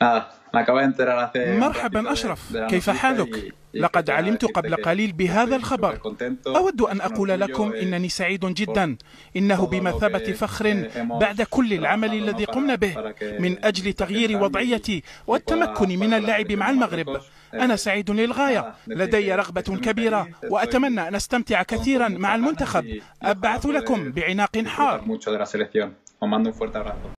مرحبا أشرف، كيف حالك؟ لقد علمت قبل قليل بهذا الخبر. أود أن أقول لكم إنني سعيد جدا. إنه بمثابة فخر بعد كل العمل الذي قمنا به من أجل تغيير وضعيتي والتمكن من اللعب مع المغرب. أنا سعيد للغاية، لدي رغبة كبيرة وأتمنى أن أستمتع كثيرا مع المنتخب. أبعث لكم بعناق حار.